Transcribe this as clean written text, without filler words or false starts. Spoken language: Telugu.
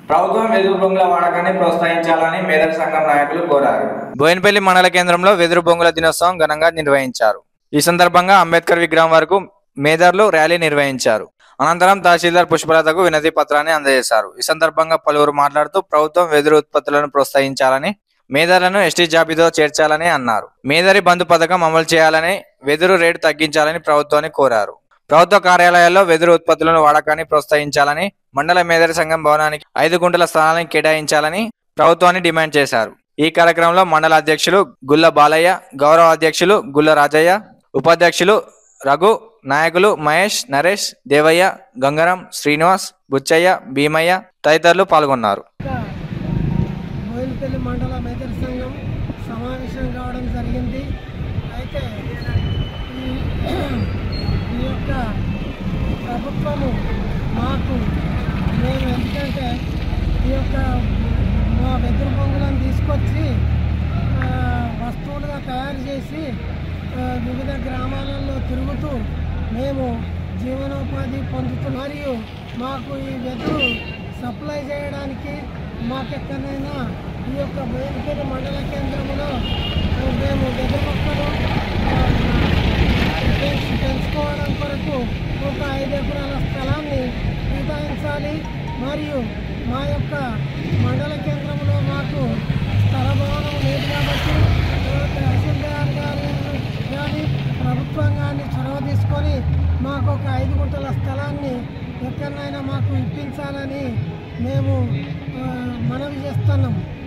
ప్రభుత్వం వెదురు బొంగుల వాడకాన్ని ప్రోత్సహించాలని మేదర్ సంఘం నాయకులు కోరారు. బోయినపల్లి మండల కేంద్రంలో వెదురు బొంగుల దినోత్సవం ఘనంగా నిర్వహించారు. ఈ సందర్భంగా అంబేద్కర్ విగ్రహం వరకు మేదర్లు ర్యాలీ నిర్వహించారు. అనంతరం తహసీల్దార్ పుష్పలతకు వినతి పత్రాన్ని అందజేశారు. ఈ సందర్భంగా పలువురు మాట్లాడుతూ ప్రభుత్వం వెదురు ఉత్పత్తులను ప్రోత్సహించాలని, మేదర్లను ఎస్టీ జాబితాలో చేర్చాలని అన్నారు. మేదరి బంధు పథకం అమలు చేయాలని, వెదురు రేటు తగ్గించాలని ప్రభుత్వాన్ని కోరారు. ప్రభుత్వ కార్యాలయాల్లో వెదురు ఉత్పత్తులను వాడకాన్ని ప్రోత్సహించాలని, మండల మేదరి సంఘం భవనానికి 5 గుంటల స్థలాన్ని కేటాయించాలని ప్రభుత్వాన్ని డిమాండ్ చేశారు. ఈ కార్యక్రమంలో మండల అధ్యక్షులు గుల్ల బాలయ్య, గౌరవ అధ్యక్షులు గుల్ల రాజయ్య, ఉపాధ్యక్షులు రఘు, నాయకులు మహేష్, నరేష్, దేవయ్య, గంగరం, శ్రీనివాస్, బుచ్చయ్య, భీమయ్య తదితరులు పాల్గొన్నారు. బోయినపల్లి మండల మేదరి సంఘం సమావేశం కావడం జరిగింది. అయితే ఈ యొక్క ప్రభుత్వము మాకు మేము ఎందుకంటే ఈ యొక్క మా వెదురు బొంగులను తీసుకొచ్చి వస్తువులుగా తయారు చేసి వివిధ గ్రామాలలో తిరుగుతూ మేము జీవనోపాధి పొందుతున్నాం. మరియు మాకు ఈ వెదురు సప్లై చేయడానికి మాకెక్కడైనా ఈ యొక్క బోయినపల్లి మండల కేంద్రంలో మేము వెదురు మొక్కలు పెంచుకోవడం కొరకు ఒక 5 ఎకరాల స్థలాన్ని కేటాయించాలి. మరియు మా యొక్క మండల కేంద్రంలో మాకు స్థల భవనం లేదు కాబట్టి తహసీల్దార్ గారు కానీ ప్రభుత్వం కానీ చొరవ తీసుకొని మాకు ఒక 5 గుంటల స్థలాన్ని ఎక్కడైనా మాకు ఇప్పించాలని మేము మనవి చేస్తున్నాం.